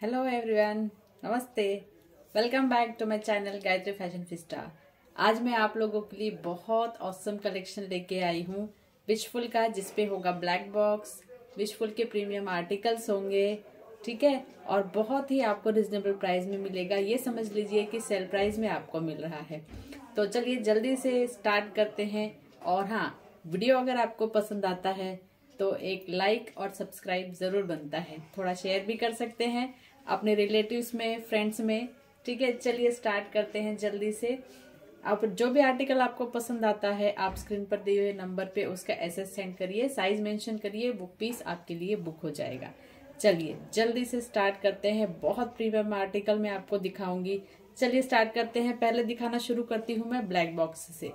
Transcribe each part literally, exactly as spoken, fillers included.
Hello everyone, नमस्ते। Welcome back to my channel Gayatri fashion fiesta. आज मैं आप लोगों के लिए बहुत ऑसम कलेक्शन लेके आई हूँ विशफुल का, जिसपे होगा ब्लैक बॉक्स। विशफुल के प्रीमियम आर्टिकल्स होंगे, ठीक है, और बहुत ही आपको रिजनेबल प्राइस में मिलेगा। ये समझ लीजिए कि सेल प्राइस में आपको मिल रहा है। तो चलिए जल्दी से स्टार्ट करते हैं। और हाँ, वीडियो अगर आपको पसंद आता है तो एक लाइक और सब्सक्राइब जरूर बनता है। थोड़ा शेयर भी कर सकते हैं अपने रिलेटिव्स में, फ्रेंड्स में, ठीक है। चलिए स्टार्ट करते हैं जल्दी से। आप जो भी आर्टिकल आपको पसंद आता है, आप स्क्रीन पर दिए हुए नंबर पे उसका एसएस सेंड करिए, साइज मेंशन करिए, वो पीस आपके लिए बुक हो जाएगा। चलिए जल्दी से स्टार्ट करते हैं। बहुत प्रीमियम आर्टिकल मैं आपको दिखाऊंगी। चलिए स्टार्ट करते हैं। पहले दिखाना शुरू करती हूँ मैं ब्लैक बॉक्स से।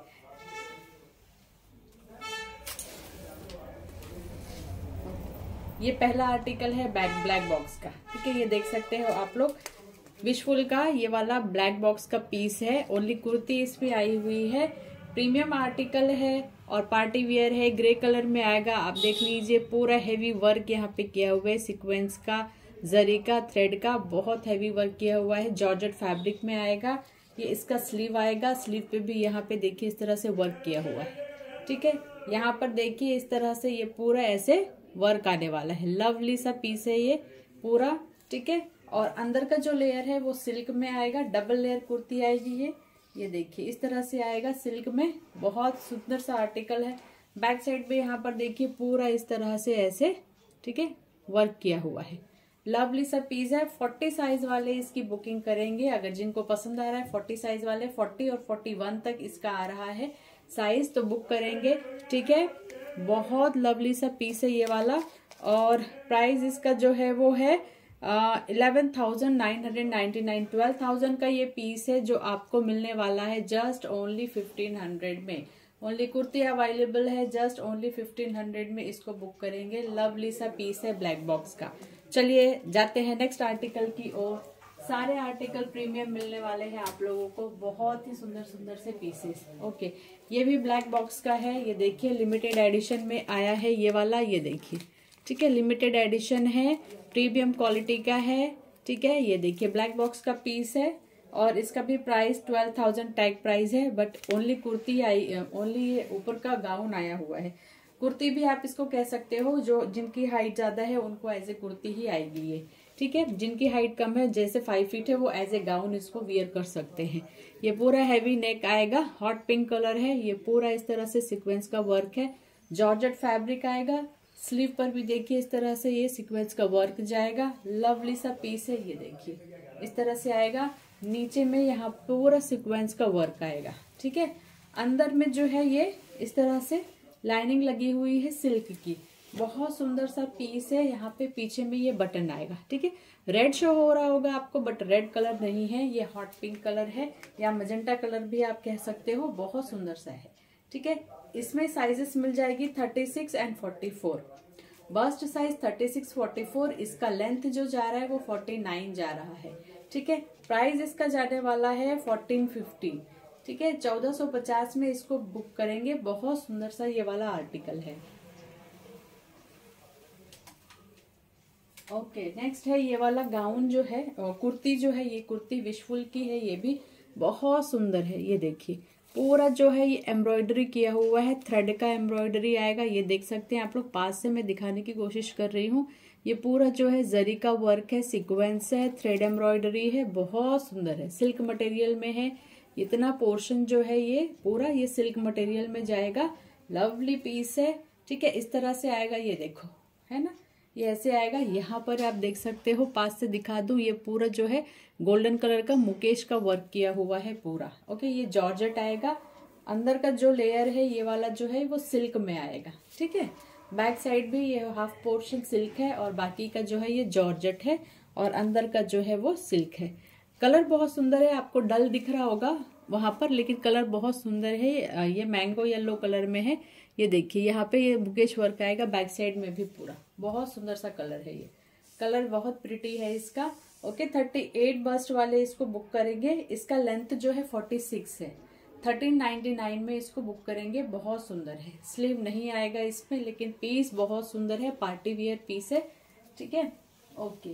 ये पहला आर्टिकल है बैक ब्लैक बॉक्स का, ठीक है। ये देख सकते हो आप लोग, विशफुल का ये वाला ब्लैक बॉक्स का पीस है। ओनली कुर्ती इस पे आई हुई है। प्रीमियम आर्टिकल है और पार्टी वेयर है। ग्रे कलर में आएगा। आप देख लीजिए, पूरा हेवी वर्क यहाँ पे किया हुआ है, सीक्वेंस का, जरी का, थ्रेड का, बहुत हेवी वर्क किया हुआ है। जॉर्जेट फैब्रिक में आएगा। ये इसका स्लीव आएगा। स्लीव पे भी यहाँ पे देखिए इस तरह से वर्क किया हुआ है, ठीक है। यहाँ पर देखिए इस तरह से ये पूरा ऐसे वर्क आने वाला है। लवली सा पीस है ये पूरा, ठीक है। और अंदर का जो लेयर है वो सिल्क में आएगा। डबल लेयर कुर्ती आएगी ये ये देखिए इस तरह से आएगा सिल्क में। बहुत सुंदर सा आर्टिकल है। बैक साइड पे यहाँ पर देखिए पूरा इस तरह से ऐसे, ठीक है, वर्क किया हुआ है। लवली सा पीस है। फोर्टी साइज वाले इसकी बुकिंग करेंगे। अगर जिनको पसंद आ रहा है फोर्टी साइज वाले, फोर्टी और फोर्टी वन तक इसका आ रहा है साइज, तो बुक करेंगे, ठीक है। बहुत लवली सा पीस है ये वाला। और प्राइस इसका जो है वो है eleven thousand nine hundred ninety nine. Twelve thousand का ये पीस है जो आपको मिलने वाला है जस्ट ओनली फिफ्टीन हंड्रेड में। ओनली कुर्ती अवेलेबल है जस्ट ओनली फिफ्टीन हंड्रेड में। इसको बुक करेंगे। लवली सा पीस है ब्लैक बॉक्स का। चलिए जाते हैं नेक्स्ट आर्टिकल की ओर। सारे आर्टिकल प्रीमियम मिलने वाले हैं आप लोगों को। बहुत ही सुंदर सुंदर से पीसेस। ओके, ये भी ब्लैक बॉक्स का है। ये देखिए लिमिटेड एडिशन में आया है ये वाला। ये देखिए, ठीक है, लिमिटेड एडिशन है, प्रीमियम क्वालिटी का है, ठीक है। ये देखिए ब्लैक बॉक्स का पीस है और इसका भी price twelve thousand tag price है। बट ओनली कुर्ती आई, ओनली ऊपर का गाउन आया हुआ है। कुर्ती भी आप इसको कह सकते हो। जो जिनकी हाइट ज्यादा है उनको एज ए कुर्ती ही आएगी ये, ठीक है। जिनकी हाइट कम है, जैसे फाइव फीट है, वो एज ए गाउन इसको वियर कर सकते हैं। ये पूरा हैवी नेक आएगा। हॉट पिंक कलर है। ये पूरा इस तरह से सीक्वेंस का वर्क है। जॉर्जेट फैब्रिक आएगा। स्लीव पर भी देखिए इस तरह से ये सीक्वेंस का वर्क जाएगा। लवली सा पीस है। ये देखिए इस तरह से आएगा। नीचे में यहाँ पूरा सीक्वेंस का वर्क आएगा, ठीक है। अंदर में जो है ये इस तरह से लाइनिंग लगी हुई है सिल्क की। बहुत सुंदर सा पीस है। यहाँ पे पीछे में ये बटन आएगा, ठीक है। रेड शो हो रहा होगा आपको, बट रेड कलर नहीं है, ये हॉट पिंक कलर है, या मजेंटा कलर भी आप कह सकते हो। बहुत सुंदर सा है, ठीक है। इसमें साइजेस मिल जाएगी thirty six and forty four. Bust size thirty six forty four. इसका लेंथ जो जा रहा है वो फोर्टी नाइन जा रहा है, ठीक है। प्राइस इसका जाने वाला है फोर्टीन फिफ्टी, ठीक है। चौदह सौ पचास में इसको बुक करेंगे। बहुत सुंदर सा ये वाला आर्टिकल है। ओके, नेक्स्ट है ये वाला गाउन जो है, कुर्ती जो है, ये कुर्ती विशफुल की है। ये भी बहुत सुंदर है। ये देखिए पूरा जो है ये एम्ब्रॉयडरी किया हुआ है। थ्रेड का एम्ब्रॉयडरी आएगा। ये देख सकते हैं आप लोग। पास से मैं दिखाने की कोशिश कर रही हूँ। ये पूरा जो है जरी का वर्क है, सीक्वेंस है, थ्रेड एम्ब्रॉयडरी है। बहुत सुंदर है। सिल्क मटेरियल में है। इतना पोर्शन जो है ये पूरा ये सिल्क मटेरियल में जाएगा। लवली पीस है, ठीक है। इस तरह से आएगा। ये देखो, है ना, ये ऐसे आएगा। यहाँ पर आप देख सकते हो, पास से दिखा दूं, ये पूरा जो है गोल्डन कलर का मुकेश का वर्क किया हुआ है पूरा। ओके, ये जॉर्जेट आएगा। अंदर का जो लेयर है ये वाला जो है वो सिल्क में आएगा, ठीक है। बैक साइड भी ये हाफ पोर्शन सिल्क है और बाकी का जो है ये जॉर्जेट है और अंदर का जो है वो सिल्क है। कलर बहुत सुंदर है। आपको डल दिख रहा होगा वहां पर, लेकिन कलर बहुत सुंदर है। ये मैंगो येलो कलर में है। ये देखिए यहाँ पे ये मुकेश वर्क आएगा। बैक साइड में भी पूरा बहुत सुंदर सा कलर है। ये कलर बहुत प्रिटी है इसका। ओके, थर्टी एट बस्ट वाले इसको बुक करेंगे। इसका लेंथ जो है फोर्टी सिक्स है। थर्टीन नाइनटी नाइन में इसको बुक करेंगे। बहुत सुंदर है। स्लीव नहीं आएगा इसमें, लेकिन पीस बहुत सुंदर है। पार्टी वियर पीस है, ठीक है। ओके,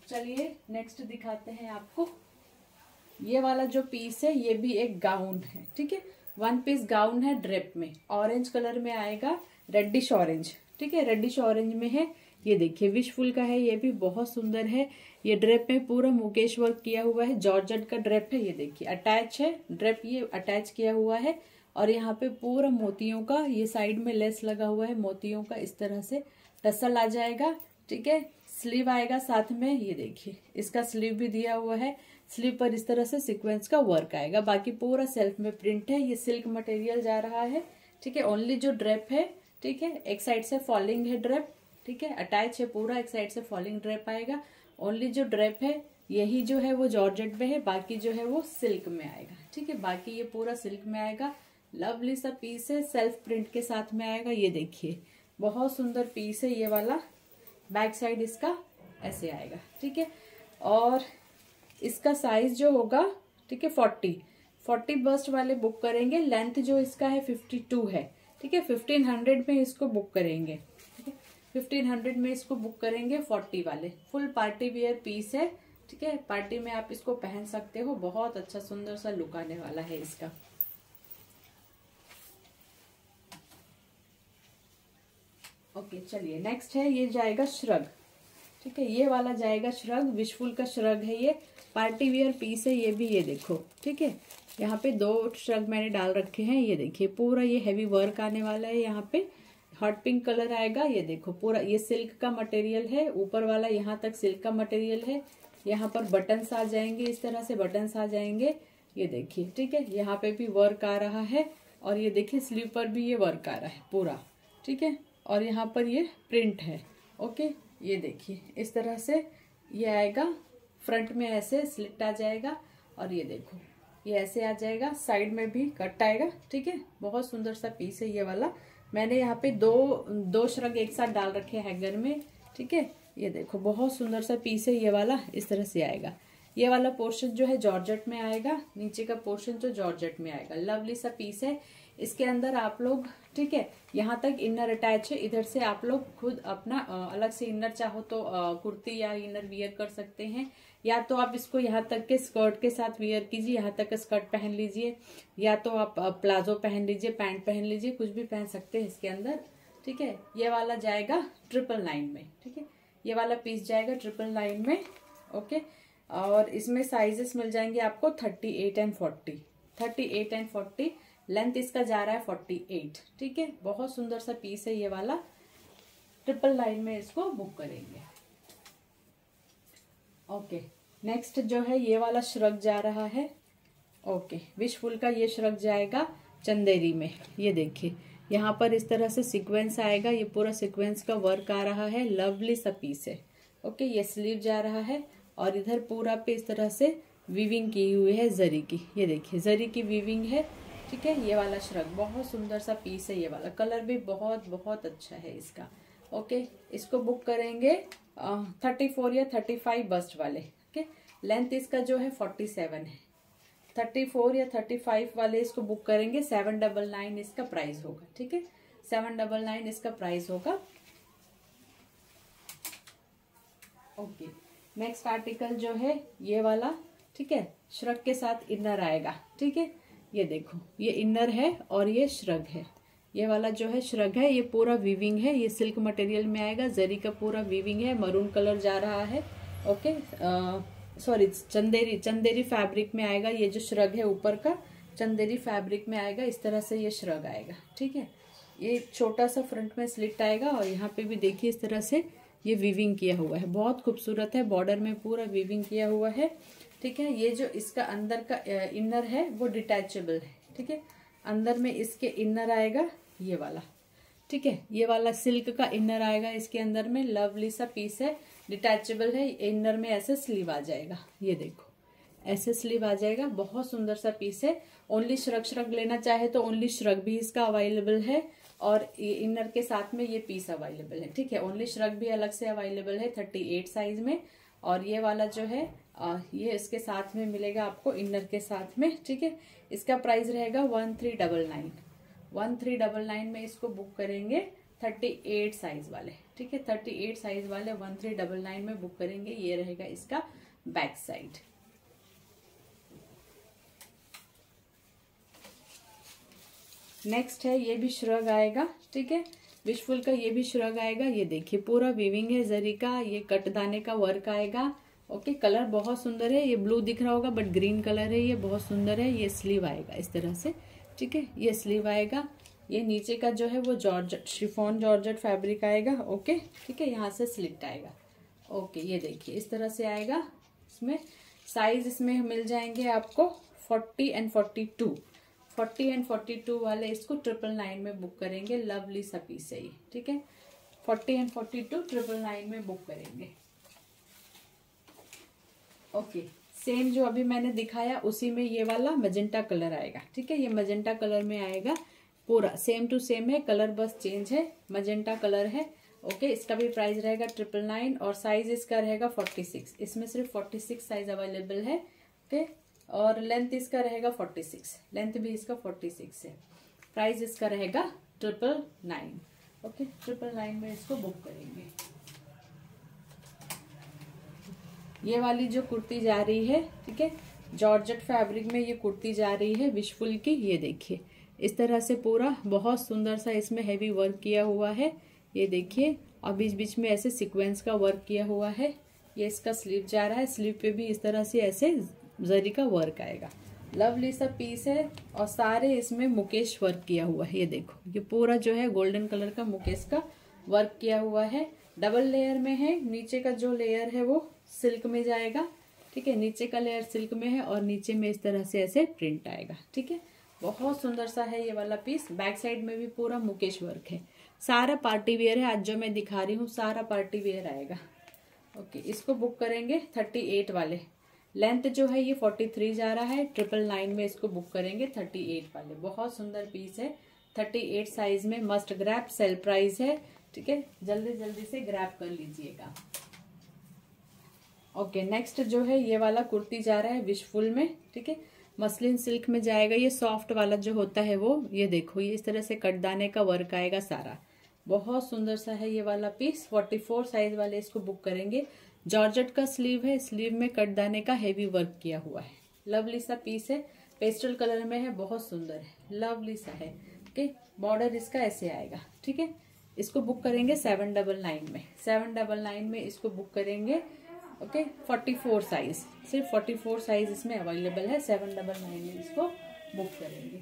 चलिए नेक्स्ट दिखाते हैं आपको। ये वाला जो पीस है ये भी एक गाउन है, ठीक है, वन पीस गाउन है ड्रेप में, ऑरेंज कलर में आएगा, रेडिश ऑरेंज, ठीक है, रेडिश ऑरेंज में है। ये देखिए विशफुल का है, ये भी बहुत सुंदर है। ये ड्रेप में पूरा मुकेश वर्क किया हुआ है, जॉर्जेट का ड्रेप है। ये देखिए अटैच है ड्रेप, ये अटैच किया हुआ है और यहाँ पे पूरा मोतियों का, ये साइड में लेस लगा हुआ है मोतियों का, इस तरह से टसल आ जाएगा, ठीक है। स्लीव आएगा साथ में, ये देखिए इसका स्लीव भी दिया हुआ है, स्लीव पर इस तरह से सीक्वेंस का वर्क आएगा। बाकी पूरा सेल्फ में प्रिंट है। ये सिल्क मटेरियल जा रहा है, ठीक है। ओनली जो ड्रेप है, ठीक है, एक साइड से फॉलिंग है ड्रेप, ठीक है, अटैच है पूरा, एक साइड से फॉलिंग ड्रेप आएगा। ओनली जो ड्रेप है यही जो है वो जॉर्जेट में है, बाकी जो है वो सिल्क में आएगा, ठीक है। बाकी ये पूरा सिल्क में आएगा। लवली सा पीस है, सेल्फ प्रिंट के साथ में आएगा। ये देखिए बहुत सुंदर पीस है ये वाला। बैक साइड इसका ऐसे आएगा, ठीक है। और इसका साइज जो होगा, ठीक है, फोर्टी फोर्टी बस्ट वाले बुक करेंगे। लेंथ जो इसका है फिफ्टी टू है, ठीक है। फिफ्टीन हंड्रेड में इसको बुक करेंगे, ठीक है, फिफ्टीन हंड्रेड में इसको बुक करेंगे। फोर्टी वाले फुल पार्टी वियर पीस है, ठीक है। पार्टी में आप इसको पहन सकते हो, बहुत अच्छा सुंदर सा लुक आने वाला है इसका। ओके चलिए नेक्स्ट है, ये जाएगा श्रग, ठीक है। ये वाला जाएगा श्रग, विशफुल का श्रग है ये, पार्टी वियर पीस है ये भी। ये देखो, ठीक है, यहाँ पे दो श्रग मैंने डाल रखे हैं। ये देखिए पूरा ये हैवी वर्क आने वाला है, यहाँ पे हॉट पिंक कलर आएगा। ये देखो पूरा ये सिल्क का मटेरियल है, ऊपर वाला यहाँ तक सिल्क का मटेरियल है। यहाँ पर बटन्स आ जाएंगे, इस तरह से बटन्स आ जाएंगे। ये देखिए, ठीक है, यहाँ पे भी वर्क आ रहा है और ये देखिए स्लीव पर भी ये वर्क आ रहा है पूरा, ठीक है। और यहाँ पर ये प्रिंट है, ओके। ये देखिए इस तरह से ये आएगा, फ्रंट में ऐसे स्लिट आ जाएगा और ये देखो ये ऐसे आ जाएगा, साइड में भी कट आएगा, ठीक है। बहुत सुंदर सा पीस है ये वाला। मैंने यहाँ पे दो दो श्रग एक साथ डाल रखे हैंगर में, ठीक है। ये देखो बहुत सुंदर सा पीस है ये वाला, इस तरह से आएगा। ये वाला पोर्शन जो है जॉर्जेट में आएगा, नीचे का पोर्शन जो जॉर्जेट में आएगा। लवली सा पीस है। इसके अंदर आप लोग, ठीक है, यहाँ तक इनर अटैच है, इधर से आप लोग खुद अपना अलग से इनर चाहो तो कुर्ती या इनर वियर कर सकते हैं, या तो आप इसको यहाँ तक के स्कर्ट के साथ वियर कीजिए, यहाँ तक का स्कर्ट पहन लीजिए, या तो आप प्लाजो पहन लीजिए, पैंट पहन लीजिए, कुछ भी पहन सकते हैं इसके अंदर, ठीक है। ये वाला जाएगा ट्रिपल नाइन में, ठीक है। ये वाला पीस जाएगा ट्रिपल नाइन में, ओके। और इसमें साइजेस मिल जाएंगे आपको thirty eight and forty, thirty eight and forty. Length इसका जा रहा है फोर्टी एट, ठीक है। बहुत सुंदर सा पीस है ये वाला, ट्रिपल नाइन में इसको बुक करेंगे। ओके नेक्स्ट जो है ये वाला श्रग जा रहा है, ओके। विशफुल का ये श्रग जाएगा चंदेरी में। ये देखिए यहाँ पर इस तरह से सीक्वेंस आएगा, ये पूरा सीक्वेंस का वर्क आ रहा है। लवली सा पीस है, ओके। ये स्लीव जा रहा है और इधर पूरा पे इस तरह से वीविंग की हुई है जरी की। ये देखिए जरी की वीविंग है, ठीक है। ये वाला श्रग बहुत सुंदर सा पीस है ये वाला, कलर भी बहुत बहुत अच्छा है इसका, ओके। इसको बुक करेंगे थर्टी फोर या थर्टी फाइव बस्ट वाले, ओके। लेंथ इसका जो है फोर्टी सेवन है, थर्टी फोर या थर्टी फाइव वाले इसको बुक करेंगे। सेवन डबल नाइन इसका प्राइस होगा, ठीक है। सेवन डबल नाइन इसका प्राइस होगा, ओके। नेक्स्ट आर्टिकल जो है ये वाला, ठीक है, श्रग के साथ इनर आएगा, ठीक है। ये देखो ये इनर है और ये श्रग है। ये वाला जो है श्रग है, ये पूरा वीविंग है, ये सिल्क मटेरियल में आएगा, जरी का पूरा वीविंग है, मरून कलर जा रहा है, okay. Sorry Chanderi Chanderi fabric में आएगा। ये जो श्रग है ऊपर का चंदेरी फैब्रिक में आएगा, इस तरह से ये श्रग आएगा, ठीक है। ये छोटा सा फ्रंट में स्लिट आएगा और यहाँ पे भी देखिए इस तरह से ये वीविंग किया हुआ है, बहुत खूबसूरत है। बॉर्डर में पूरा वीविंग किया हुआ है, ठीक है। ये जो इसका अंदर का इनर है वो डिटैचेबल है, ठीक है। अंदर में इसके इनर आएगा ये वाला, ठीक है। ये वाला सिल्क का इनर आएगा इसके अंदर में। लवली सा पीस है, डिटैचेबल है। इनर में ऐसे स्लीव आ जाएगा, ये देखो ऐसे स्लीव आ जाएगा, बहुत सुंदर सा पीस है। ओनली श्रग श्रग लेना चाहे तो ओनली श्रग भी इसका अवेलेबल है और इनर के साथ में ये पीस अवेलेबल है, ठीक है। ओनली श्रग भी अलग से अवेलेबल है थर्टी एट साइज में। और ये वाला जो है आ, ये इसके साथ में मिलेगा आपको इनर के साथ में, ठीक है। इसका प्राइस रहेगा one three double nine one three double nine में इसको बुक करेंगे थर्टी एट साइज वाले, ठीक है, थर्टी एट साइज वाले वन थ्री डबल नाइन में बुक करेंगे। ये रहेगा इसका बैक साइड। नेक्स्ट है, ये भी श्रग आएगा, ठीक है, विशफुल का ये भी श्रग आएगा। ये देखिए पूरा वीविंग है जरी का, ये कटदाने का वर्क आएगा। ओके, कलर बहुत सुंदर है, ये ब्लू दिख रहा होगा बट ग्रीन कलर है, ये बहुत सुंदर है। ये स्लीव आएगा इस तरह से, ठीक है, ये स्लीव आएगा। ये नीचे का जो है वो जॉर्जेट शिफॉन जॉर्जेट फैब्रिक आएगा। ओके, ठीक है, यहाँ से स्लिट आएगा। ओके, ये देखिए इस तरह से आएगा। इसमें साइज इसमें मिल जाएंगे आपको forty and forty two, forty and forty two वाले इसको ट्रिपल नाइन में बुक करेंगे। लवली सा पीस है ये, ठीक है, forty and forty two triple nine में बुक करेंगे। ओके, सेम जो अभी मैंने दिखाया उसी में ये वाला मजेंटा कलर आएगा, ठीक है, ये मजेंटा कलर में आएगा। पूरा सेम टू सेम है, कलर बस चेंज है, मजेंटा कलर है। ओके, इसका भी प्राइस रहेगा ट्रिपल नाइन और साइज इसका रहेगा फोर्टी सिक्स। इसमें सिर्फ फोर्टी सिक्स साइज अवेलेबल है। ओके, और लेंथ इसका रहेगा फोर्टी सिक्स, लेंथ भी इसका फोर्टी सिक्स है। प्राइस इसका रहेगा triple nine. Okay, triple nine में इसको बुक करेंगे। ये वाली जो कुर्ती जा रही है, ठीक है, जॉर्जेट फैब्रिक में ये कुर्ती जा रही है विशफुल की। ये देखिए इस तरह से पूरा बहुत सुंदर सा इसमें हैवी वर्क किया हुआ है। ये देखिए, और बीच बीच में ऐसे सीक्वेंस का वर्क किया हुआ है। ये इसका स्लीव जा रहा है, स्लीव पे भी इस तरह से ऐसे जरी का वर्क आएगा। लवली सा पीस है और सारे इसमें मुकेश वर्क किया हुआ है। ये देखो, ये पूरा जो है गोल्डन कलर का मुकेश का वर्क किया हुआ है। डबल लेयर में है, नीचे का जो लेयर है वो सिल्क में जाएगा, ठीक है, नीचे का लेयर सिल्क में है और नीचे में इस तरह से ऐसे प्रिंट आएगा, ठीक है, बहुत सुंदर सा है ये वाला पीस। बैक साइड में भी पूरा मुकेश वर्क है। सारा पार्टी वेयर है, आज जो मैं दिखा रही हूँ सारा पार्टी वेयर आएगा। ओके, इसको बुक करेंगे थर्टी एट वाले। लेंथ जो है ये फोर्टी थ्री जा रहा है, ट्रिपल नाइन में इसको बुक करेंगे थर्टी एट वाले। बहुत सुंदर पीस है, थर्टी एट साइज में, मस्ट ग्रैब, सेल प्राइस है, ठीक है, जल्दी जल्दी से ग्रैब कर लीजिएगा। ओके, नेक्स्ट जो है ये वाला कुर्ती जा रहा है विशफुल में, ठीक है, मसलिन सिल्क में जाएगा। ये सॉफ्ट वाला जो होता है वो, ये देखो, ये इस तरह से कटदाने का वर्क आएगा सारा। बहुत सुंदर सा है ये वाला पीस। फोर्टी फोर साइज वाले इसको बुक करेंगे। जॉर्जेट का स्लीव है, स्लीव में कटदाने का हेवी वर्क किया हुआ है। लवली सा पीस है, पेस्टल कलर में है, बहुत सुंदर है, लवली सा है। ओके, बॉर्डर इसका ऐसे आएगा, ठीक है, इसको बुक करेंगे सेवन डबल नाइन में। सेवन डबल नाइन में इसको बुक करेंगे। ओके, फोर्टी फोर साइज, सिर्फ फोर्टी फोर साइज इसमें अवेलेबल है। सेवन डबल नाइन में इसको बुक करेंगे।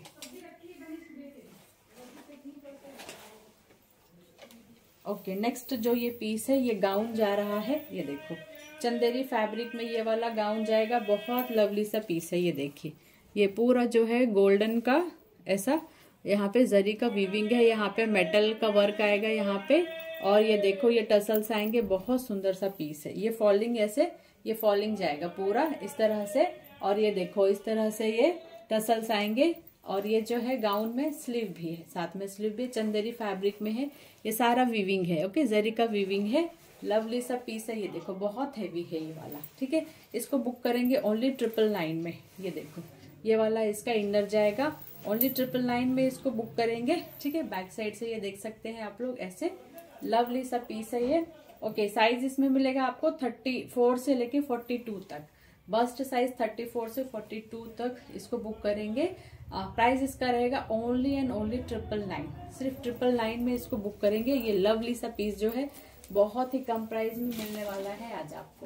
ओके, नेक्स्ट जो ये पीस है ये गाउन जा रहा है। ये देखो, चंदेरी फैब्रिक में ये वाला गाउन जाएगा। बहुत लवली सा पीस है। ये देखिए, ये पूरा जो है गोल्डन का ऐसा यहाँ पे जरी का वीविंग है, यहाँ पे मेटल का वर्क आएगा यहाँ पे, और ये देखो ये टसल्स आएंगे। बहुत सुंदर सा पीस है। ये फॉलिंग ऐसे, ये फॉलिंग जाएगा पूरा इस तरह से, और ये देखो इस तरह से ये टसल्स आएंगे। और ये जो है गाउन में स्लीव भी है, साथ में स्लीव भी चंदेरी फैब्रिक में है। ये सारा वीविंग है। ओके, जरी का वीविंग है। लवली सा पीस है। ये देखो, बहुत हैवी है ये वाला, ठीक है, इसको बुक करेंगे ओनली ट्रिपल नाइन में। ये देखो, ये वाला इसका इनर जाएगा, ओनली ट्रिपल नाइन में इसको बुक करेंगे, ठीक है। बैक साइड से ये देख सकते हैं आप लोग, ऐसे लवली सा पीस है ये। ओके, साइज इसमें मिलेगा आपको थर्टी फोर से लेके फोर्टी टू तक। बस्ट साइज थर्टी फोर से फोर्टी टू तक इसको बुक करेंगे। प्राइस इसका रहेगा only and only triple nine, सिर्फ ट्रिपल नाइन में इसको बुक करेंगे। ये लवली सा पीस जो है बहुत ही कम प्राइस में मिलने वाला है आज आपको।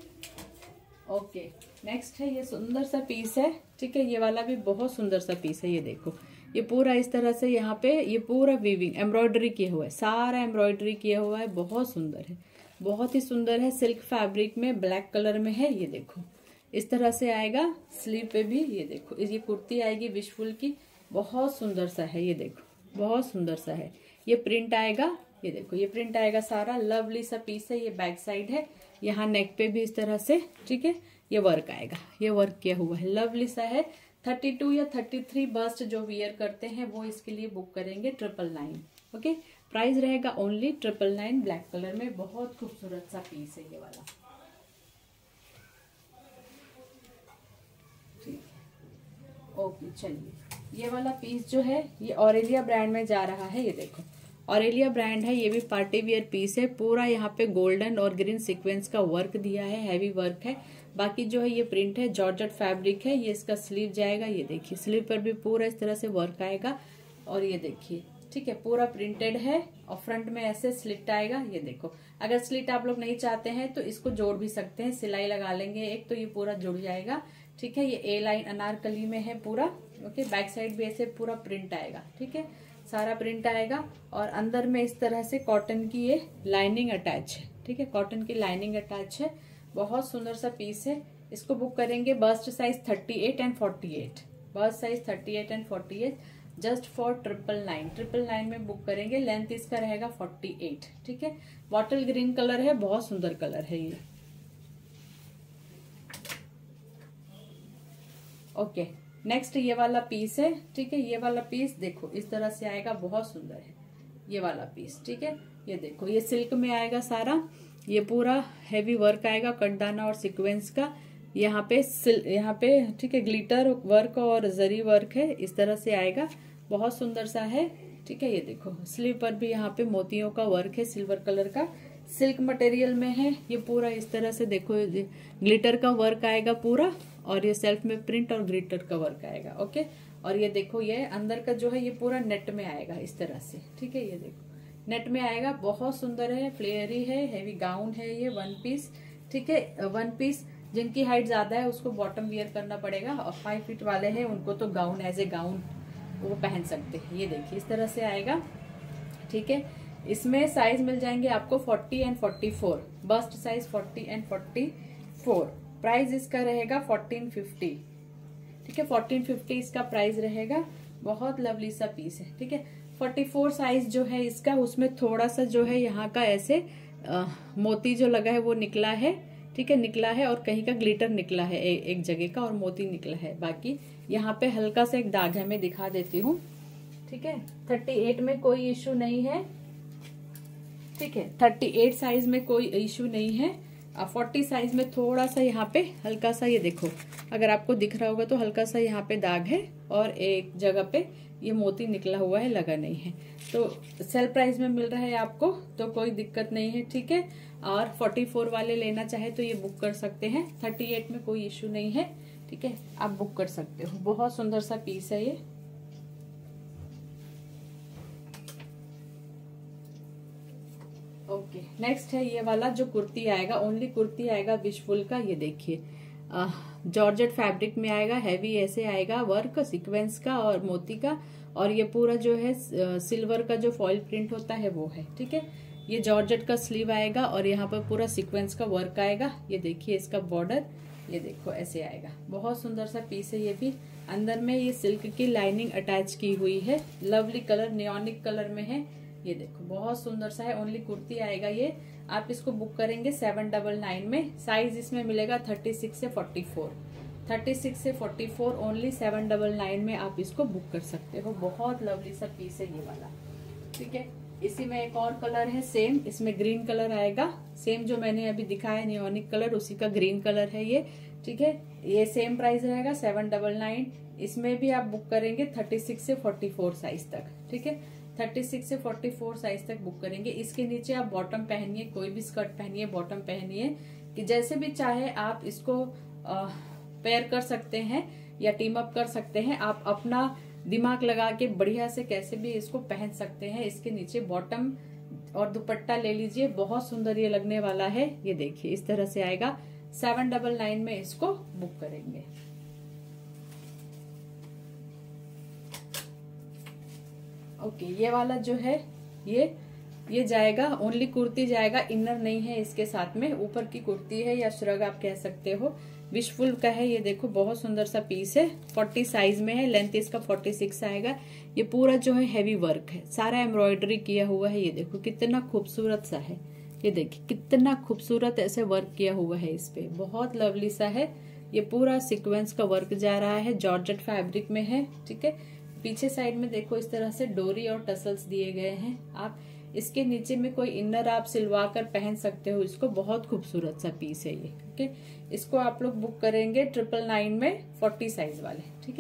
ओके, नेक्स्ट है ये सुंदर सा पीस है, ठीक है, ये वाला भी बहुत सुंदर सा पीस है। ये देखो, ये पूरा इस तरह से यहाँ पे ये पूरा वीविंग एम्ब्रॉयडरी किया हुआ है, सारा एम्ब्रॉयडरी किया हुआ है, बहुत सुंदर है, बहुत ही सुंदर है। सिल्क फैब्रिक में ब्लैक कलर में है। ये देखो इस तरह से आएगा। स्लीव पे भी ये देखो, ये कुर्ती आएगी विशफुल की, बहुत सुंदर सा है। ये देखो, बहुत सुंदर सा है। ये प्रिंट आएगा, ये देखो, ये प्रिंट आएगा सारा। लवली सा पीस है। ये बैक साइड है, यहाँ नेक पे भी इस तरह से, ठीक है, ये वर्क आएगा, ये वर्क किया हुआ है, लवली सा है। थर्टी टू या थर्टी थ्री बस्ट जो वियर करते हैं वो इसके लिए बुक करेंगे ट्रिपल नाइन। ओके, प्राइस रहेगा only triple nine. Black colour में बहुत खूबसूरत सा पीस है ये वाला। ओके, चलिए, ये वाला पीस जो है ये ऑरेलिया ब्रांड में जा रहा है। ये देखो, ऑरेलिया ब्रांड है, ये भी पार्टी वियर पीस है। पूरा यहाँ पे गोल्डन और ग्रीन सीक्वेंस का वर्क दिया है, हैवी वर्क है। बाकी जो है ये प्रिंट है, जॉर्जेट फैब्रिक है। ये इसका स्लीव जाएगा, ये देखिए स्लीव पर भी पूरा इस तरह से वर्क आएगा। और ये देखिए, ठीक है, पूरा प्रिंटेड है और फ्रंट में ऐसे स्लिट आएगा। ये देखो, अगर स्लिट आप लोग नहीं चाहते हैं तो इसको जोड़ भी सकते हैं, सिलाई लगा लेंगे एक तो ये पूरा जुड़ जाएगा। ठीक है, ये ए लाइन अनारकली में है पूरा। ओके, बैक साइड भी ऐसे पूरा प्रिंट आएगा। ठीक है, सारा प्रिंट आएगा और अंदर में इस तरह से कॉटन की ये लाइनिंग अटैच है। ठीक है, कॉटन की लाइनिंग अटैच है। बहुत सुंदर सा पीस है। इसको बुक करेंगे bust size thirty eight and forty eight, bust size thirty eight and forty eight, just for triple nine triple nine में बुक करेंगे। लेंथ इसका रहेगा फोर्टी एट। ठीक है, बॉटल ग्रीन कलर है, बहुत सुंदर कलर है ये। ओके, नेक्स्ट ये वाला पीस है। ठीक है, ये वाला पीस देखो इस तरह से आएगा, बहुत सुंदर है ये वाला पीस। ठीक है, ये देखो ये सिल्क में आएगा सारा, ये पूरा हैवी वर्क आएगा कटदाना और सीक्वेंस का। यहाँ पे यहाँ पे ठीक है ग्लिटर वर्क और जरी वर्क है, इस तरह से आएगा, बहुत सुंदर सा है। ठीक है, ये देखो स्लीव पर भी यहाँ पे मोतियों का वर्क है, सिल्वर कलर का, सिल्क मटेरियल में है। ये पूरा इस तरह से देखो ग्लिटर का वर्क आएगा पूरा, और ये सेल्फ में प्रिंट और ग्लिटर का वर्क आएगा। ओके, और ये देखो ये अंदर का जो है ये पूरा नेट में आएगा इस तरह से। ठीक है, ये देखो नेट में आएगा, बहुत सुंदर है, फ्लेयरी है, हैवी गाउन है ये, वन पीस। ठीक है, वन पीस जिनकी हाइट ज्यादा है उसको बॉटम वियर करना पड़ेगा, और फाइव फीट वाले हैं उनको तो गाउन एज ए गाउन वो पहन सकते हैं। ये देखिए इस तरह से आएगा। ठीक है, इसमें साइज मिल जाएंगे आपको forty and forty four, bust size forty and forty four. Price इसका रहेगा फोर्टीन फिफ्टी। ठीक है, फोर्टीन फिफ्टी इसका प्राइस रहेगा। बहुत लवली सा पीस है। ठीक है, फोर्टी फोर साइज जो है इसका, उसमें थोड़ा सा जो है यहाँ का ऐसे आ, मोती जो लगा है वो निकला है। ठीक है, निकला है और कहीं का ग्लिटर निकला है ए, एक जगह का, और मोती निकला है। बाकी यहाँ पे हल्का सा एक दाग है, मैं दिखा देती हूँ। ठीक है, थर्टी एट में कोई इश्यू नहीं है। ठीक है, थर्टी एट साइज में कोई इश्यू नहीं है। फोर्टी साइज में थोड़ा सा यहाँ पे हल्का सा, ये देखो अगर आपको दिख रहा होगा तो हल्का सा यहाँ पे दाग है, और एक जगह पे ये मोती निकला हुआ है, लगा नहीं है। तो सेल प्राइस में मिल रहा है आपको, तो कोई दिक्कत नहीं है। ठीक है, और फोर्टी फोर वाले लेना चाहे तो ये बुक कर सकते हैं, थर्टी एट में कोई इश्यू नहीं है। ठीक है, आप बुक कर सकते हो। बहुत सुंदर सा पीस है ये। ओके, नेक्स्ट है ये वाला जो कुर्ती आएगा, ओनली कुर्ती आएगा विशफुल का। ये देखिए जॉर्जेट फैब्रिक में आएगा, हैवी ऐसे आएगा वर्क सीक्वेंस का और मोती का, और ये पूरा जो है सिल्वर का जो फॉइल प्रिंट होता है वो है। ठीक है, ये जॉर्जेट का स्लीव आएगा और यहाँ पर पूरा सीक्वेंस का वर्क आएगा। ये देखिए इसका बॉर्डर, ये देखो ऐसे आएगा, बहुत सुंदर सा पीस है ये भी। अंदर में ये सिल्क की लाइनिंग अटैच की हुई है, लवली कलर नियोनिक कलर में है। ये देखो बहुत सुंदर सा है, ओनली कुर्ती आएगा ये। आप इसको बुक करेंगे सेवन डबल नाइन में। साइज इसमें मिलेगा थर्टी सिक्स से फोर्टी फोर, थर्टी सिक्स से forty four, only seven double nine में आप इसको बुक कर सकते हो। बहुत लवली सा पीस है ये वाला। ठीक है, इसी में एक और कलर है सेम, इसमें ग्रीन कलर आएगा, सेम जो मैंने अभी दिखाया नियोनिक कलर उसी का ग्रीन कलर है ये। ठीक है, ये सेम प्राइस रहेगा सेवन डबल नाइन। इसमें भी आप बुक करेंगे थर्टी सिक्स से फोर्टी फोर साइज तक। ठीक है, थर्टी सिक्स से फोर्टी फोर साइज तक बुक करेंगे। इसके नीचे आप बॉटम पहनिए, कोई भी स्कर्ट पहनिए, बॉटम पहनिए, कि जैसे भी चाहे आप इसको पेयर कर सकते हैं या टीम अप कर सकते हैं। आप अपना दिमाग लगा के बढ़िया से कैसे भी इसको पहन सकते हैं। इसके नीचे बॉटम और दुपट्टा ले लीजिए, बहुत सुंदर ये लगने वाला है। ये देखिए इस तरह से आएगा, सेवन डबल नाइन में इसको बुक करेंगे। ओके, ये वाला जो है ये ये जाएगा, ओनली कुर्ती जाएगा, इनर नहीं है इसके साथ में, ऊपर की कुर्ती है या श्रग आप कह सकते हो। विशफुल का है ये, देखो बहुत सुंदर सा पीस है, फोर्टी साइज में है, लेंथ इसका फोर्टी सिक्स आएगा। ये पूरा जो है हैवी वर्क है, सारा एम्ब्रॉयडरी किया हुआ है। ये देखो कितना खूबसूरत सा है, ये देखिए कितना खूबसूरत ऐसे वर्क किया हुआ है इस पे, बहुत लवली सा है। ये पूरा सीक्वेंस का वर्क जा रहा है, जॉर्जेट फैब्रिक में है। ठीक है, पीछे साइड में देखो इस तरह से डोरी और टसल्स दिए गए हैं। आप इसके नीचे में कोई इनर आप सिलवा कर पहन सकते हो इसको, बहुत खूबसूरत सा पीस है ये। ओके, इसको आप लोग बुक करेंगे ट्रिपल नाइन में, फोर्टी साइज वाले। ठीक है,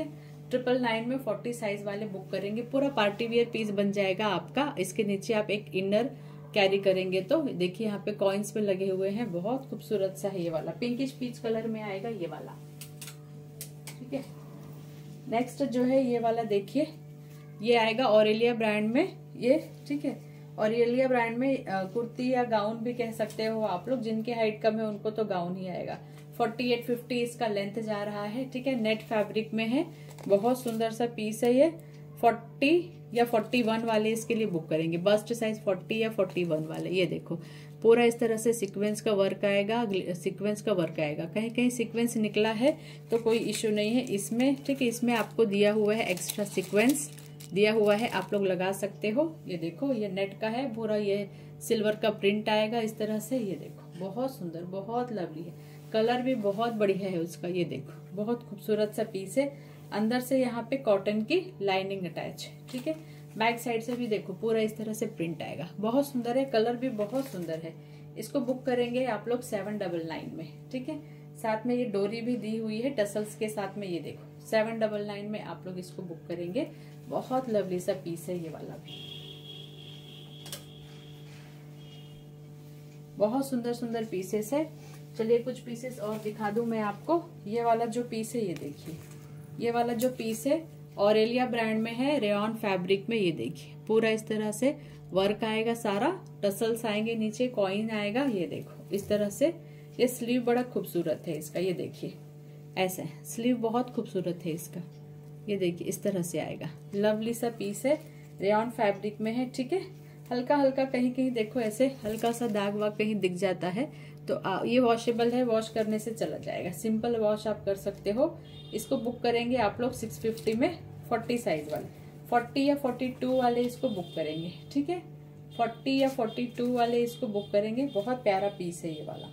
ट्रिपल नाइन में फोर्टी साइज वाले बुक करेंगे, पूरा पार्टी वियर पीस बन जाएगा आपका। इसके नीचे आप एक इनर कैरी करेंगे तो देखिए यहाँ पे कॉइन्स पे लगे हुए हैं, बहुत खूबसूरत सा है ये वाला, पिंकिश पीच कलर में आएगा ये वाला, ठीक है। नेक्स्ट जो है ये वाला देखिए, ये आएगा ऑरेलिया ब्रांड में ये, ठीक है। ऑरेलिया ब्रांड में कुर्ती या गाउन भी कह सकते हो आप लोग, जिनकी हाइट कम है उनको तो गाउन ही आएगा। फोर्टी एट फिफ्टी इसका लेंथ जा रहा है, ठीक है। नेट फैब्रिक में है, बहुत सुंदर सा पीस है ये। फोर्टी या फोर्टी वन वाले इसके लिए बुक करेंगे, बस्ट साइज फोर्टी या फोर्टी वन वाले। ये देखो पूरा इस तरह से सीक्वेंस का वर्क आएगा, सीक्वेंस का वर्क आएगा। कहीं कहीं सीक्वेंस निकला है तो कोई इश्यू नहीं है इसमें, ठीक है। इसमें आपको दिया हुआ है एक्स्ट्रा सीक्वेंस दिया हुआ है, आप लोग लगा सकते हो। ये देखो ये नेट का है पूरा, ये सिल्वर का प्रिंट आएगा इस तरह से। ये देखो बहुत सुंदर, बहुत लवली है, कलर भी बहुत बढ़िया है उसका। ये देखो बहुत खूबसूरत सा पीस है, अंदर से यहाँ पे कॉटन की लाइनिंग अटैच है, ठीक है। बैक साइड से भी देखो पूरा इस तरह से प्रिंट आएगा, बहुत सुंदर है, कलर भी बहुत सुंदर है। इसको बुक करेंगे आप लोग सेवन डबल नाइन में, ठीक है। साथ में ये डोरी भी दी हुई है टसल्स के साथ में। ये देखो सेवन डबल नाइन में आप लोग इसको बुक करेंगे, बहुत लवली सा पीस है ये वाला भी, बहुत सुंदर सुंदर पीसेस है। चलिए कुछ पीसेस और दिखा दूं मैं आपको। ये वाला जो पीस है ये देखिए, ये वाला जो पीस है ऑरेलिया ब्रांड में है, रेयॉन फैब्रिक में। ये देखिए पूरा इस तरह से वर्क आएगा, सारा टसल्स आएंगे, नीचे कॉइन आएगा। ये देखो इस तरह से, ये स्लीव बड़ा खूबसूरत है इसका। ये देखिए ऐसा है, स्लीव बहुत खूबसूरत है इसका। ये देखिए इस तरह से आएगा, लवली सा पीस है, रेयॉन फैब्रिक में है, ठीक है। हल्का हल्का कहीं कहीं देखो ऐसे हल्का सा दाग वाग कहीं दिख जाता है तो आ, ये वॉशेबल है, वॉश करने से चला जाएगा, सिंपल वॉश आप कर सकते हो। इसको बुक करेंगे आप लोग सिक्स फिफ्टी में, फोर्टी साइज वाले, फोर्टी या फोर्टी टू वाले इसको बुक करेंगे, ठीक है। फोर्टी या फोर्टी टू वाले इसको बुक करेंगे, बहुत प्यारा पीस है ये वाला,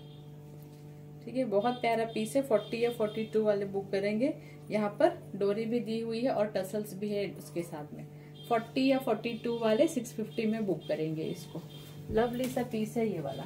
ठीक है, बहुत प्यारा पीस है। फोर्टी या फोर्टी टू वाले बुक करेंगे, यहाँ पर डोरी भी दी हुई है और टसल्स भी है उसके साथ में। फोर्टी या फोर्टी टू वाले सिक्स फिफ्टी में बुक करेंगे इसको, लवली सा पीस है ये वाला।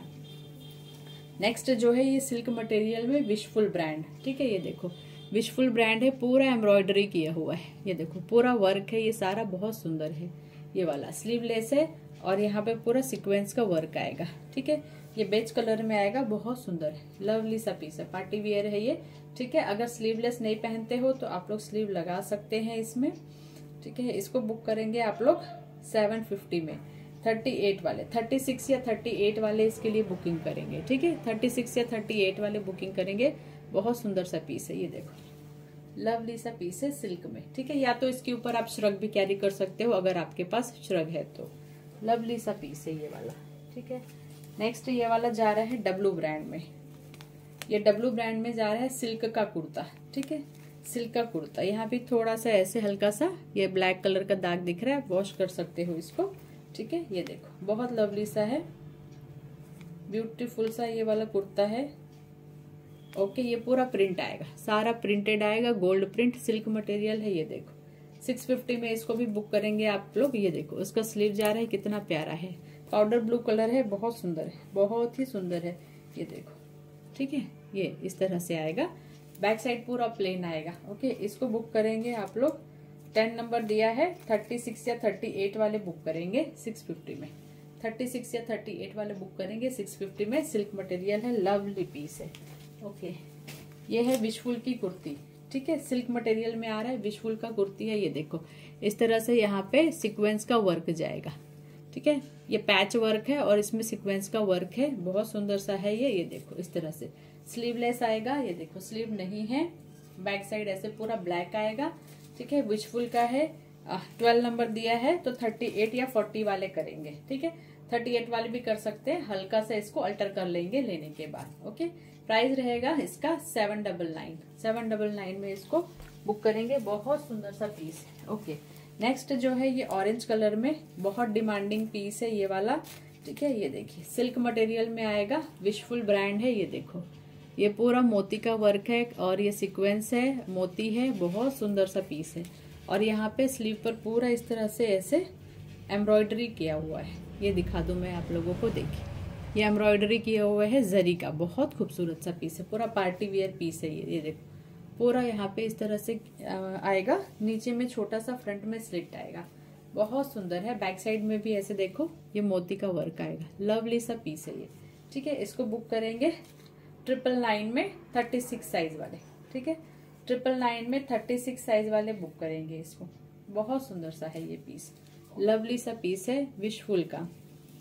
नेक्स्ट जो है ये सिल्क मटेरियल में विशफुल ब्रांड, ठीक है। ये देखो विशफुल ब्रांड है, पूरा एम्ब्रॉयडरी किया हुआ है। ये देखो पूरा वर्क है, ये सारा बहुत सुंदर है। ये वाला स्लीवलेस है और यहाँ पे पूरा सीक्वेंस का वर्क आएगा, ठीक है। ये बेज कलर में आएगा, बहुत सुंदर है, लवली सा पीस है, पार्टी वियर है ये, ठीक है। अगर स्लीवलेस नहीं पहनते हो तो आप लोग स्लीव लगा सकते हैं इसमें, ठीक है। इसको बुक करेंगे आप लोग सेवन फिफ्टी में, थर्टी एट वाले, थर्टी सिक्स या थर्टी एट वाले इसके लिए बुकिंग करेंगे, ठीक है। थर्टी सिक्स या थर्टी एट वाले बुकिंग करेंगे, बहुत सुंदर सा पीस है। ये देखो लवली सा पीस है सिल्क में, ठीक है। या तो इसके ऊपर आप श्रग भी कैरी कर सकते हो अगर आपके पास श्रग है तो। लवली सा पीस है ये वाला, ठीक है। नेक्स्ट ये वाला जा रहा है डब्लू ब्रांड में, ये डब्लू ब्रांड में जा रहा है सिल्क का कुर्ता, ठीक है। सिल्क का कुर्ता, यहाँ भी थोड़ा सा ऐसे हल्का सा ये ब्लैक कलर का दाग दिख रहा है, वॉश कर सकते हो इसको, ठीक है। ये देखो बहुत लवली सा है, ब्यूटीफुल सा ये वाला कुर्ता है, ओके। ये पूरा प्रिंट आएगा, सारा प्रिंटेड आएगा, गोल्ड प्रिंट, सिल्क मटेरियल है। ये देखो सिक्स फिफ्टी में इसको भी बुक करेंगे आप लोग। ये देखो उसका स्लीव जा रहा है, कितना प्यारा है, पाउडर ब्लू कलर है, बहुत सुंदर है, बहुत ही सुंदर है। ये देखो, ठीक है, ये इस तरह से आएगा, बैक साइड पूरा प्लेन आएगा, ओके। इसको बुक करेंगे आप लोग, टेन नंबर दिया है, थर्टी सिक्स या थर्टी एट वाले बुक करेंगे सिक्स फिफ्टी में, थर्टी सिक्स या थर्टी एट वाले बुक करेंगे सिक्स फिफ्टी में। सिल्क मटेरियल है, लवली पीस है, ओके। ये है विशफुल की कुर्ती, ठीक है, सिल्क मटेरियल में आ रहा है, विशफुल का कुर्ती है। ये देखो इस तरह से यहाँ पे सीक्वेंस का वर्क जाएगा, ठीक है। ये पैच वर्क है और इसमें सीक्वेंस का वर्क है, बहुत सुंदर सा है ये। ये देखो इस तरह से स्लीवलेस आएगा, ये देखो स्लीव नहीं है, बैक साइड ऐसे पूरा ब्लैक आएगा, ठीक है। विशफुल का है, ट्वेल्व नंबर दिया है तो थर्टी एट या फोर्टी वाले करेंगे, ठीक है। थर्टी एट वाले भी कर सकते हैं, हल्का सा इसको अल्टर कर लेंगे लेने के बाद, ओके। प्राइस रहेगा इसका seven double nine, seven double nine में इसको बुक करेंगे, बहुत सुंदर सा पीस है, ओके। नेक्स्ट जो है ये ऑरेंज कलर में, बहुत डिमांडिंग पीस है ये वाला, ठीक है। ये देखिए सिल्क मटेरियल में आएगा, विशफुल ब्रांड है। ये देखो ये पूरा मोती का वर्क है और ये सीक्वेंस है, मोती है, बहुत सुंदर सा पीस है। और यहाँ पे स्लीव पर पूरा इस तरह से ऐसे एम्ब्रॉयडरी किया हुआ है, ये दिखा दूं मैं आप लोगों को, देखिए ये एम्ब्रॉयडरी किया हुआ है जरी का, बहुत खूबसूरत सा पीस है, पूरा पार्टी वियर पीस है ये। ये देखो पूरा यहाँ पे इस तरह से आएगा, नीचे में छोटा सा फ्रंट में स्लिट आएगा, बहुत सुंदर है। बैक साइड में भी ऐसे देखो ये मोती का वर्क आएगा, लवली सा पीस है ये। ठीक है, इसको बुक करेंगे ट्रिपल नाइन में थर्टी सिक्स साइज वाले। ठीक है, ट्रिपल नाइन में थर्टी सिक्स साइज वाले बुक करेंगे इसको, बहुत सुंदर सा है ये पीस, लवली सा पीस है विशफुल का।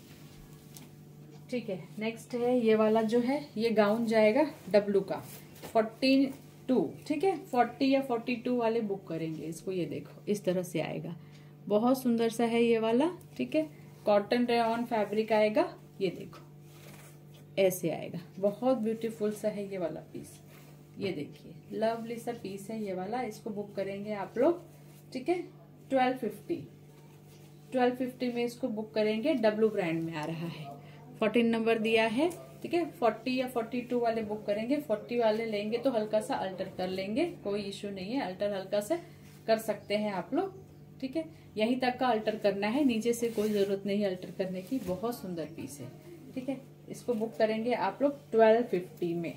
ठीक है, नेक्स्ट है ये वाला जो है, ये गाउन जाएगा डब्लू का फोर्टी टू। ठीक है, फोर्टी या फोर्टी टू वाले बुक करेंगे इसको, ये देखो इस तरह से आएगा, बहुत सुंदर सा है ये वाला। ठीक है, कॉटन रेयॉन फैब्रिक आएगा, ये देखो ऐसे आएगा, बहुत ब्यूटीफुल सा है ये वाला पीस। ये देखिए लवली सा पीस है ये वाला, इसको बुक करेंगे आप लोग। ठीक है, ट्वेल्व फिफ्टी ट्वेल्व फिफ्टी में इसको बुक करेंगे, डब्लू ब्रांड में आ रहा है, फोर्टीन नंबर दिया है। ठीक है, फोर्टी या फोर्टी टू वाले बुक करेंगे, फोर्टी वाले लेंगे तो हल्का सा अल्टर कर लेंगे, कोई इश्यू नहीं है, अल्टर हल्का सा कर सकते हैं आप लोग। ठीक है, यहीं तक का अल्टर करना है, नीचे से कोई जरूरत नहीं अल्टर करने की, बहुत सुंदर पीस है। ठीक है, इसको बुक करेंगे आप लोग ट्वेल्व फिफ्टी में,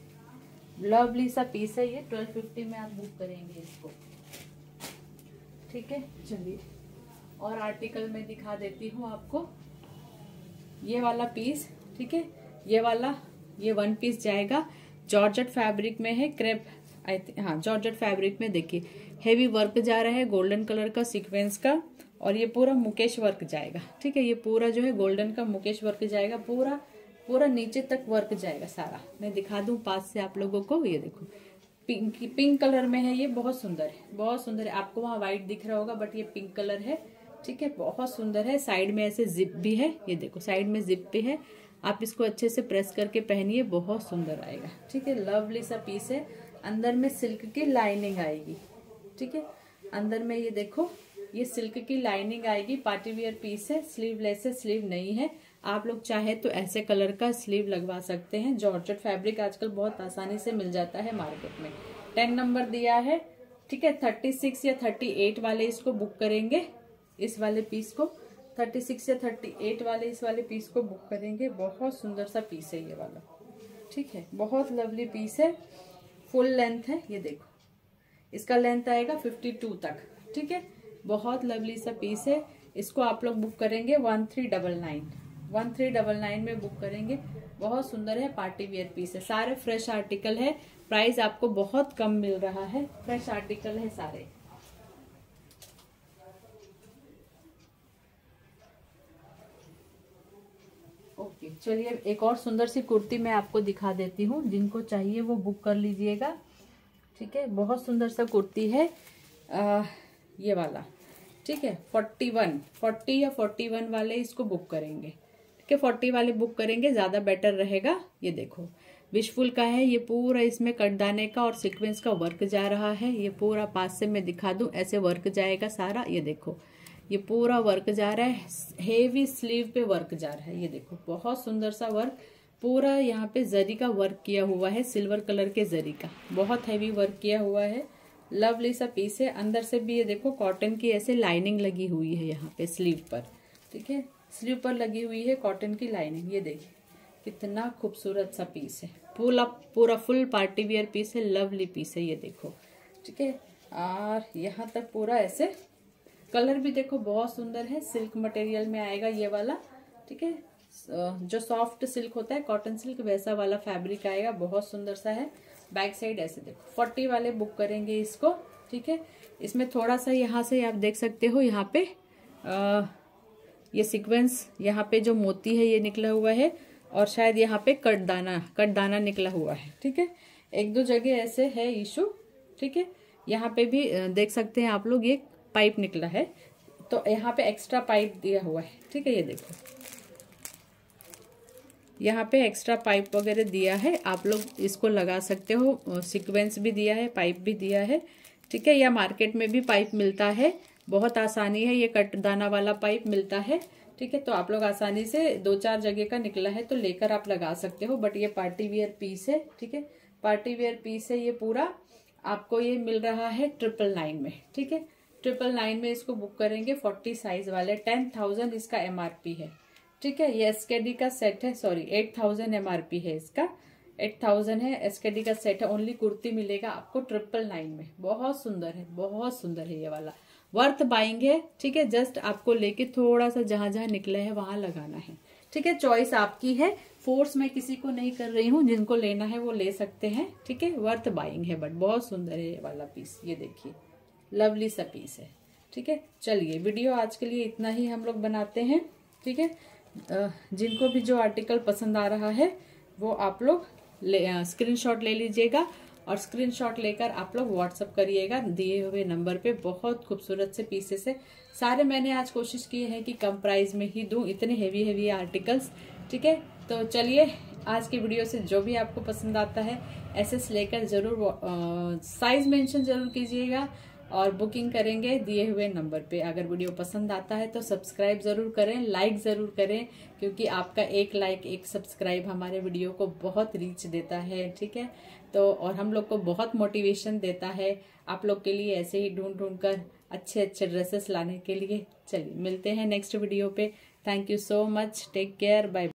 लवली सा पीस है ये, ट्वेल्व फिफ्टी में आप बुक करेंगे इसको। ठीक है, चलिए और आर्टिकल में दिखा देती हूँ आपको ये वाला पीस। ठीक है, ये वाला ये वन पीस जाएगा, जॉर्जेट फैब्रिक में है, क्रेप आई हाँ जॉर्जेट फैब्रिक में देखिए हेवी वर्क जा रहा है, गोल्डन कलर का सीक्वेंस का, और ये पूरा मुकेश वर्क जाएगा। ठीक है, ये पूरा जो है गोल्डन का मुकेश वर्क जाएगा, पूरा पूरा नीचे तक वर्क जाएगा सारा। मैं दिखा दूं पास से आप लोगों को, ये देखो पिंक पिंक कलर में है ये, बहुत सुंदर है, बहुत सुंदर है। आपको वहाँ व्हाइट दिख रहा होगा बट ये पिंक कलर है। ठीक है, बहुत सुंदर है। साइड में ऐसे जिप भी है, ये देखो साइड में जिप भी है, आप इसको अच्छे से प्रेस करके पहनिए, बहुत सुंदर आएगा। ठीक है, लवली सा पीस है, अंदर में सिल्क की लाइनिंग आएगी। ठीक है, अंदर में ये देखो ये सिल्क की लाइनिंग आएगी, पार्टी वियर पीस है, स्लीवलेस है, स्लीव नहीं है। आप लोग चाहे तो ऐसे कलर का स्लीव लगवा सकते हैं, जॉर्जेट फैब्रिक आजकल बहुत आसानी से मिल जाता है मार्केट में। टेन नंबर दिया है। ठीक है, थर्टी सिक्स या थर्टी एट वाले इसको बुक करेंगे, इस वाले पीस को थर्टी सिक्स या थर्टी एट वाले इस वाले पीस को बुक करेंगे, बहुत सुंदर सा पीस है ये वाला। ठीक है, बहुत लवली पीस है, फुल लेंथ है, ये देखो इसका लेंथ आएगा फिफ्टी टू तक। ठीक है, बहुत लवली सा पीस है, इसको आप लोग बुक करेंगे one three double nine one three double nine में बुक करेंगे, बहुत सुंदर है, पार्टी वियर पीस है, सारे फ्रेश आर्टिकल है, प्राइस आपको बहुत कम मिल रहा है, फ्रेश आर्टिकल है सारे। ओके, चलिए एक और सुंदर सी कुर्ती मैं आपको दिखा देती हूँ, जिनको चाहिए वो बुक कर लीजिएगा। ठीक है, बहुत सुंदर सा कुर्ती है आ, ये वाला। ठीक है, फोर्टी वन फोर्टी या फोर्टी वन वाले इसको बुक करेंगे। ठीक है, फोर्टी वाले बुक करेंगे, ज्यादा बेटर रहेगा। ये देखो विशफुल का है, ये पूरा इसमें कटदाने का और सीक्वेंस का वर्क जा रहा है, ये पूरा पास से मैं दिखा दूं, ऐसे वर्क जाएगा सारा। ये देखो ये पूरा वर्क जा रहा है, हेवी स्लीव पे वर्क जा रहा है, ये देखो बहुत सुंदर सा वर्क, पूरा यहाँ पे जरी का वर्क किया हुआ है, सिल्वर कलर के जरी का, बहुत हैवी वर्क किया हुआ है, लवली सा पीस है। अंदर से भी ये देखो कॉटन की ऐसे लाइनिंग लगी हुई है यहाँ पे स्लीव पर। ठीक है, स्लीव पर लगी हुई है कॉटन की लाइनिंग, ये देखिए कितना खूबसूरत सा पीस है, पूरा पूरा फुल पार्टी वियर पीस है, लवली पीस है, ये देखो। ठीक है, और यहाँ तक पूरा ऐसे कलर भी देखो बहुत सुंदर है, सिल्क मटेरियल में आएगा ये वाला। ठीक है, जो सॉफ्ट सिल्क होता है कॉटन सिल्क, वैसा वाला फैब्रिक आएगा, बहुत सुंदर सा है। बैक साइड ऐसे देखो, फोर्टी वाले बुक करेंगे इसको। ठीक है, इसमें थोड़ा सा यहाँ से आप देख सकते हो, यहाँ पे आ, ये सीक्वेंस, यहाँ पे जो मोती है ये निकला हुआ है, और शायद यहाँ पे कटदाना कटदाना निकला हुआ है। ठीक है, एक दो जगह ऐसे है इशू। ठीक है, यहाँ पे भी देख सकते हैं आप लोग, ये पाइप निकला है, तो यहाँ पे एक्स्ट्रा पाइप दिया हुआ है। ठीक है, ये देखो यहाँ पे एक्स्ट्रा पाइप वगैरह दिया है, आप लोग इसको लगा सकते हो, सीक्वेंस भी दिया है, पाइप भी दिया है। ठीक है, या मार्केट में भी पाइप मिलता है, बहुत आसानी है, ये कटदाना वाला पाइप मिलता है। ठीक है, तो आप लोग आसानी से, दो चार जगह का निकला है तो लेकर आप लगा सकते हो, बट ये पार्टी वियर पीस है। ठीक है, पार्टी वियर पीस है ये पूरा, आपको ये मिल रहा है ट्रिपल नाइन में। ठीक है, ट्रिपल नाइन में इसको बुक करेंगे, फोर्टी साइज वाले, टेन थाउजेंड इसका एमआरपी है। ठीक है, ये एसकेडी का सेट है, सॉरी एट थाउजेंड एमआरपी है इसका, एट थाउजेंड है, एसकेडी का सेट है। ओनली कुर्ती मिलेगा आपको ट्रिपल नाइन में। बहुत सुंदर है, बहुत सुंदर है ये वाला, वर्थ बाइंग है। ठीक है, जस्ट आपको लेके थोड़ा सा जहां जहां निकले है वहां लगाना है। ठीक है, चॉइस आपकी है, फोर्स मैं किसी को नहीं कर रही हूँ, जिनको लेना है वो ले सकते हैं। ठीक है, वर्थ बाइंग है, बट बहुत सुंदर है ये वाला पीस। ये देखिए, लवली सा पीस है। ठीक है, चलिए वीडियो आज के लिए इतना ही हम लोग बनाते हैं। ठीक है, जिनको भी जो आर्टिकल पसंद आ रहा है वो आप लोग ले स्क्रीनशॉट ले लीजिएगा, और स्क्रीनशॉट लेकर आप लोग व्हाट्सअप करिएगा दिए हुए नंबर पे। बहुत खूबसूरत से पीसेस है सारे। मैंने आज कोशिश की है कि कम प्राइस में ही दूं, इतने हेवी हेवी आर्टिकल्स। ठीक है, तो चलिए आज की वीडियो से जो भी आपको पसंद आता है एसएस लेकर जरूर साइज मेंशन जरूर कीजिएगा, और बुकिंग करेंगे दिए हुए नंबर पे। अगर वीडियो पसंद आता है तो सब्सक्राइब जरूर करें, लाइक जरूर करें, क्योंकि आपका एक लाइक एक सब्सक्राइब हमारे वीडियो को बहुत रीच देता है। ठीक है, तो और हम लोग को बहुत मोटिवेशन देता है आप लोग के लिए ऐसे ही ढूंढ ढूंढ कर अच्छे अच्छे ड्रेसेस लाने के लिए। चलिए मिलते हैं नेक्स्ट वीडियो पे। Thank you so much, take care, bye.